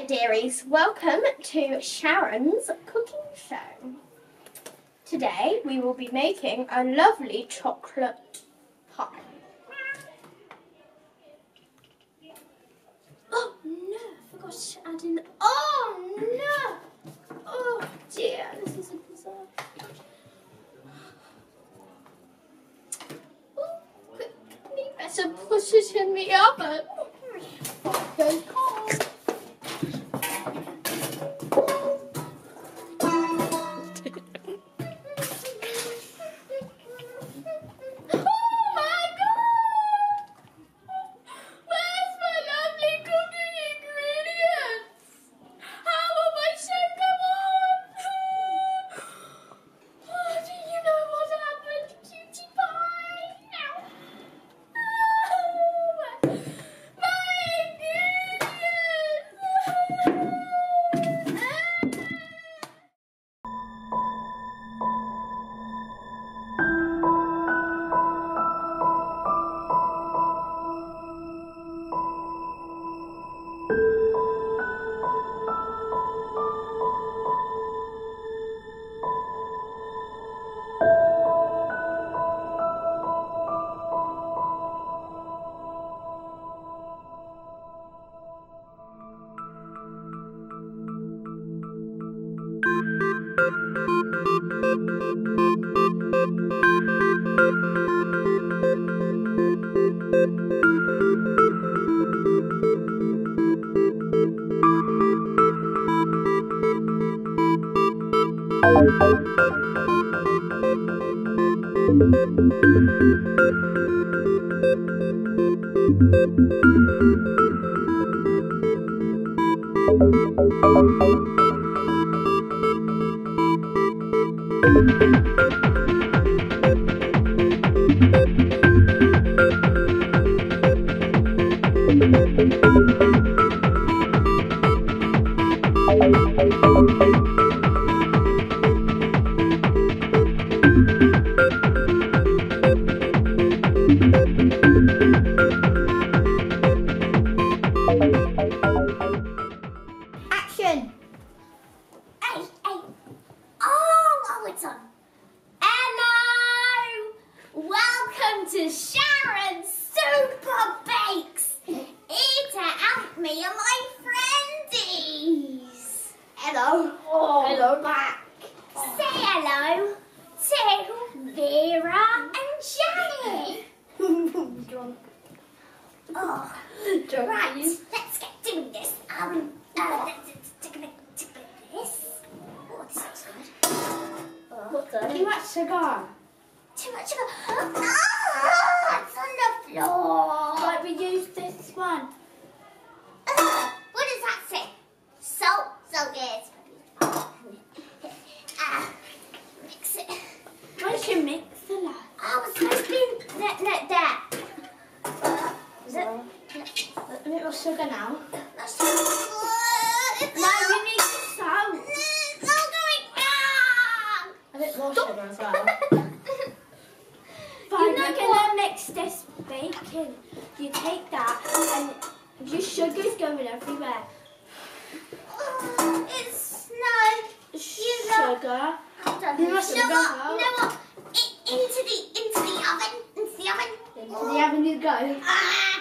Hello dearies, welcome to Sharon's cooking show. Today we will be making a lovely chocolate pie. Oh no, I forgot to add in, oh no, oh dear, this is a disaster. Oh, quickly, better put it in the oven. Very cold. Action! Hey! Oh, it's on. Hello! Welcome to Sharon's Super Bakes! Here to help me and my friendies! Hello! Oh, hello back! Say hello to Vera and Janet! Oh, right, let's get doing this. This. Oh, this looks good. What's that? Too much sugar. Too much sugar. Oh, it's on the floor. Right, we use this one. What does that say? Salt. Salt is. Mix it. Where's your mixer, lad? Oh, it's supposed to be there. Is it? A little sugar now. No, you need the salt. It's all going wrong. A bit more sugar as well. You're not going to mix this bacon. You take that and your sugar's going everywhere. It's no sugar. You know what? Into the oven. Into the oven you go.